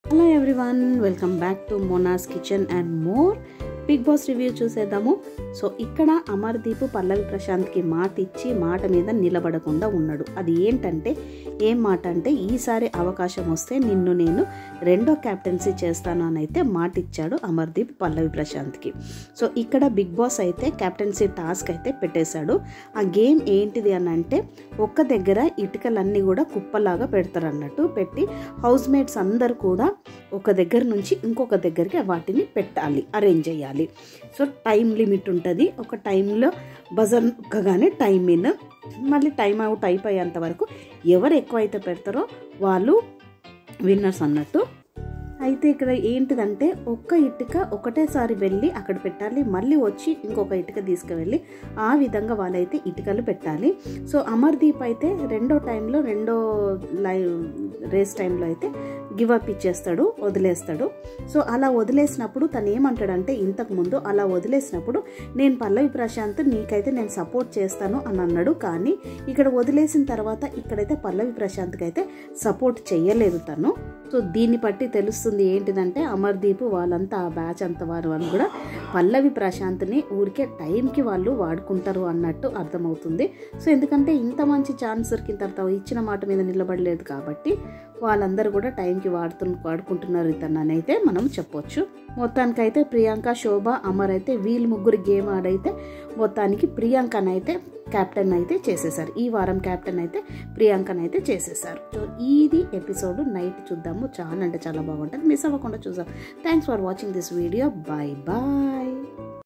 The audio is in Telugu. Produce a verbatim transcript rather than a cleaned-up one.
Hello everyone, welcome back to Mona's Kitchen and more. Bigg Boss review చూసేద్దాము. సో ఇక్కడ అమర్దీప్ పల్లవి ప్రశాంత్కి మాట ఇచ్చి మాట మీద నిలబడకుండా ఉన్నాడు. అది ఏంటంటే ఏం మాట అంటే ఈసారి అవకాశం వస్తే నిన్ను నేను రెండో క్యాప్టెన్సీ చేస్తాను అని అయితే మాట ఇచ్చాడు అమర్దీప్ పల్లవి ప్రశాంత్కి. సో ఇక్కడ బిగ్ బాస్ అయితే క్యాప్టెన్సీ టాస్క్ అయితే పెట్టేశాడు. ఆ గేమ్ ఏంటిది అని అంటే ఒక్క దగ్గర ఇటుకలన్నీ కూడా కుప్పలాగా పెడతారు అన్నట్టు పెట్టి హౌస్ మేట్స్ అందరు కూడా ఒక దగ్గర నుంచి ఇంకొక దగ్గరికి వాటిని పెట్టాలి, అరేంజ్ చేయాలి. సో టైం లిమిట్ ఉంటుంది. ఒక టైంలో బజర్ నొక్కగానే టైం ఇన్, మళ్ళీ టైం అవుట్ అయిపోయేంత వరకు ఎవరు ఎక్కువ అయితే పెడతారో వాళ్ళు విన్నర్స్ అన్నట్టు. అయితే ఇక్కడ ఏంటిదంటే ఒక్క ఇటుక ఒకటేసారి వెళ్ళి అక్కడ పెట్టాలి, మళ్ళీ వచ్చి ఇంకొక ఇటుక తీసుకువెళ్ళి ఆ విధంగా వాళ్ళైతే ఇటుకలు పెట్టాలి. సో అమర్దీప్ అయితే రెండో టైంలో రెండో లైవ్ రేస్ టైంలో అయితే గివ్ అప్ ఇచ్చేస్తాడు, వదిలేస్తాడు. సో అలా వదిలేసినప్పుడు తను ఏమంటాడంటే ఇంతకుముందు అలా వదిలేసినప్పుడు నేను పల్లవి ప్రశాంత్ నీకైతే నేను సపోర్ట్ చేస్తాను అని అన్నాడు. కానీ ఇక్కడ వదిలేసిన తర్వాత ఇక్కడైతే పల్లవి ప్రశాంత్కి అయితే సపోర్ట్ చేయలేదు తను. సో దీన్ని బట్టి తెలుస్తుంది ఏంటిదంటే అమర్దీప్ వాళ్ళంతా ఆ బ్యాచ్ అంత వారు అని కూడా పల్లవి ప్రశాంత్ని ఊరికే టైంకి వాళ్ళు వాడుకుంటారు అన్నట్టు అర్థమవుతుంది. సో ఎందుకంటే ఇంత మంచి ఛాన్స్ దొరికిన తర్వాత ఇచ్చిన మాట మీద నిలబడలేదు కాబట్టి వాళ్ళందరూ కూడా టైంకి వాడుతు వాడుకుంటున్నారు ఇతన్ని అయితే మనం చెప్పొచ్చు. మొత్తానికైతే ప్రియాంక, శోభ, అమర్ అయితే వీళ్ళు ముగ్గురు గేమ్ ఆడైతే మొత్తానికి ప్రియాంకనైతే క్యాప్టెన్ అయితే చేసేసారు. ఈ వారం క్యాప్టెన్ అయితే ప్రియాంకనైతే చేసేసారు. సో ఇది ఎపిసోడ్ నైట్ చూద్దాము, చాలా అంటే చాలా బాగుంటుంది, మిస్ అవ్వకుండా చూద్దాం. Thanks for watching this video. Bye bye.